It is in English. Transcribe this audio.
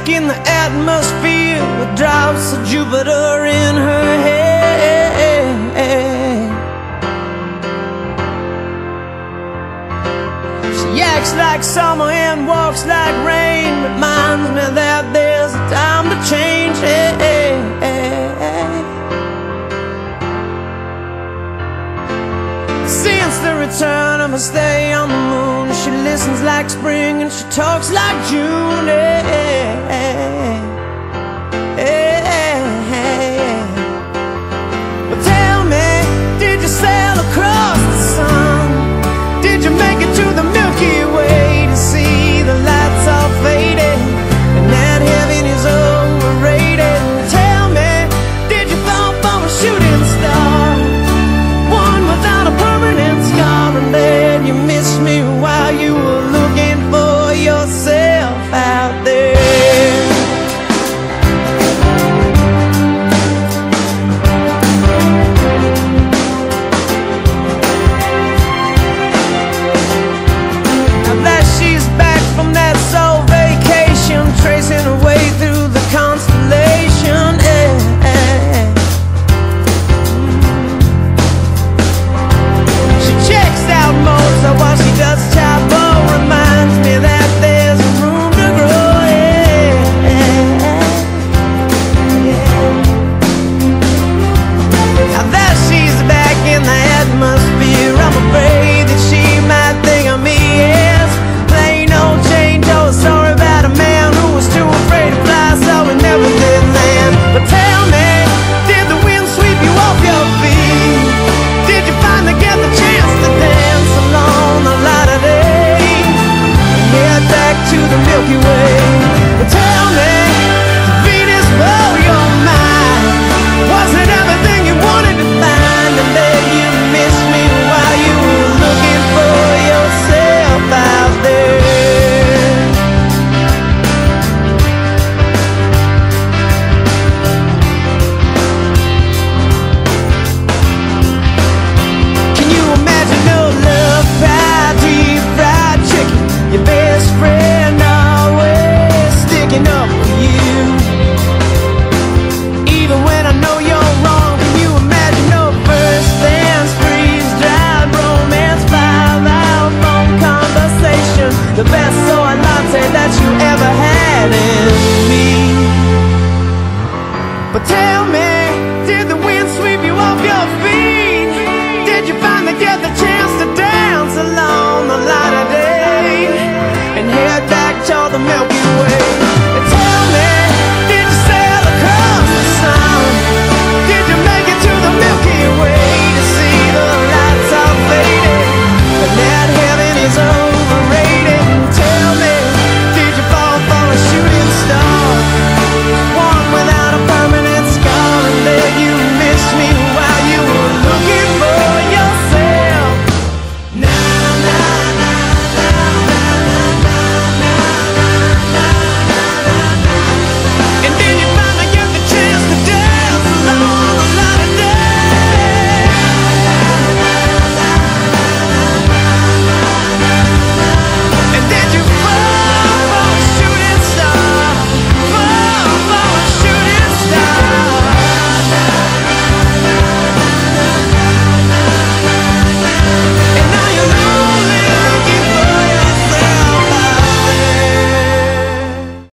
back in the atmosphere with drops of Jupiter in her head. She acts like summer and walks like rain, reminds me that there's a time to change. Since the return of her stay on the moon, she listens like spring and she talks like June. Well, tell me, did you sail across the sun? Did you make it to the Milky Way to see the lights all faded and that heaven is overrated? Tell me, did you fall from a shooting star, one without a permanent scar, and then you missed me while you were looking for yourself out there? Now that she's back from that soul vacation, tracing her way through the constellation, she checks out Mozart while she does Chavo, reminds me that there's room to grow. Now that she's back in the atmosphere, I'm afraid that she might think of me as plain old Jane Doe, a story about a man who was too afraid to fly, so he never did land. But tell me, did the wind sweep you off your feet? Did you finally get the chance to dance along the light of day and head back to the Milky Way? But tell me, did Venus blow your mind? Was it everything you wanted to find, and then you missed me while you were looking for yourself out there? Can you imagine no love pie, deep fried chicken, your best friend always sticking up for you, even when I know you're wrong? Can you imagine no first dance, freeze-dried romance, 5-hour phone conversation, the best soy latte that you ever had in me? But tell